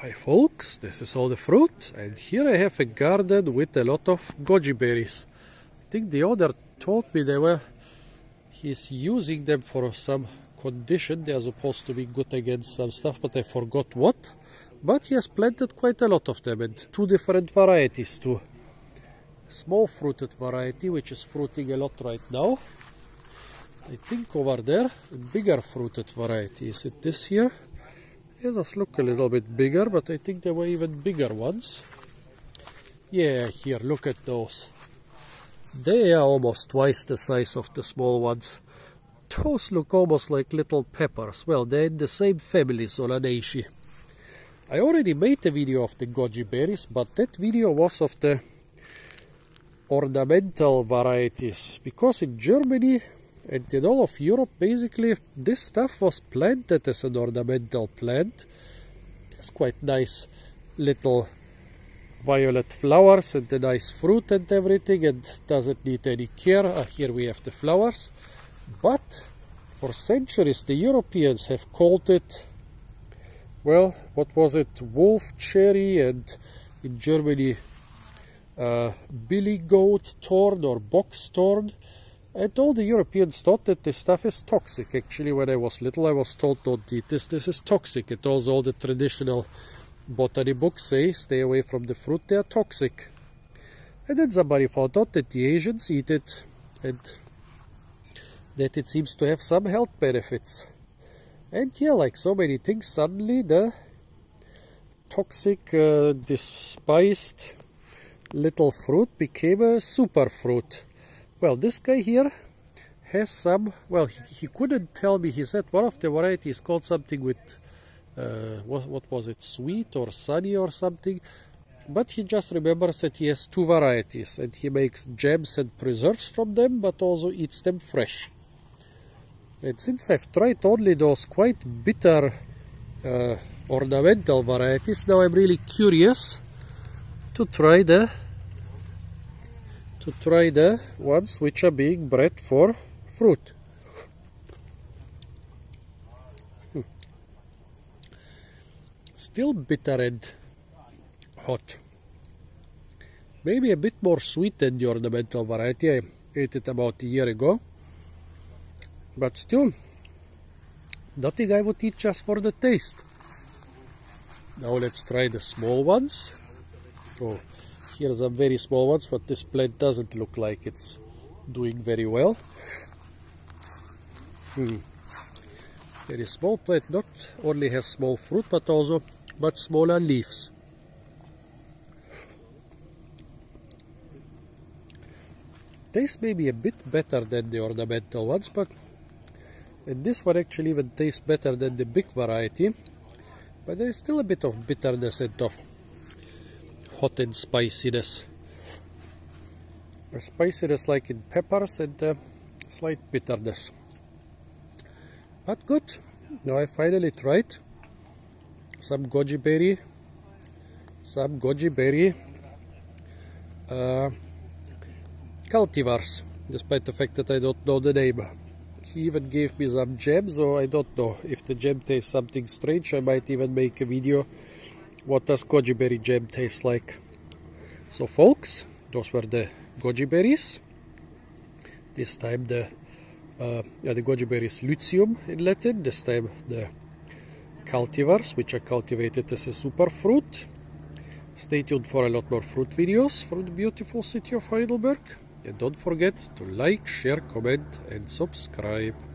Hi folks, this is all the fruit, and here I have a garden with a lot of goji berries. I think the owner told me he's using them for some condition. They are supposed to be good against some stuff, but I forgot what. But he has planted quite a lot of them, and two different varieties too. Small fruited variety, which is fruiting a lot right now. I think over there, a bigger fruited variety. Is it this here? It does look a little bit bigger, but I think there were even bigger ones. Yeah, here, look at those. They are almost twice the size of the small ones. Those look almost like little peppers. Well, they're in the same family, Solanaceae. I already made a video of the goji berries, but that video was of the ornamental varieties, because in Germany and in all of Europe, basically, this stuff was planted as an ornamental plant. It's quite nice little violet flowers and a nice fruit and everything, and doesn't need any care. Here we have the flowers. But for centuries, the Europeans have called it, well, what was it? Wolf cherry, and in Germany, billy goat thorn or box thorn. And all the Europeans thought that this stuff is toxic. Actually, when I was little, I was told, don't eat this, this is toxic. And also all the traditional botany books say, stay away from the fruit, they are toxic. And then somebody found out that the Asians eat it, and that it seems to have some health benefits. And yeah, like so many things, suddenly the toxic, despised little fruit became a super fruit. Well, this guy here has some, well, he couldn't tell me. He said one of the varieties called something with, what was it, sweet or sunny or something. But he just remembers that he has two varieties, and he makes jams and preserves from them, but also eats them fresh. And since I've tried only those quite bitter ornamental varieties, now I'm really curious to try the ones which are being bred for fruit. Still bitter and hot. Maybe a bit more sweet than the ornamental variety. I ate it about a year ago. But still, nothing I would eat just for the taste. Now let's try the small ones. Oh. Here are some very small ones, but this plant doesn't look like it's doing very well. Very small plant, not only has small fruit, but also much smaller leaves. Tastes maybe a bit better than the ornamental ones, and this one actually even tastes better than the big variety. But there is still a bit of bitterness and of hot and spiciness. A spiciness like in peppers, and slight bitterness. But good. Now I finally tried some goji berry cultivars, despite the fact that I don't know the name. He even gave me some jam, so I don't know if the jam tastes something strange. I might even make a video. What does goji berry jam taste like? So folks, those were the goji berries. This time the goji berries Lycium in Latin. This time the cultivars, which are cultivated as a super fruit. Stay tuned for a lot more fruit videos from the beautiful city of Heidelberg. And don't forget to like, share, comment and subscribe.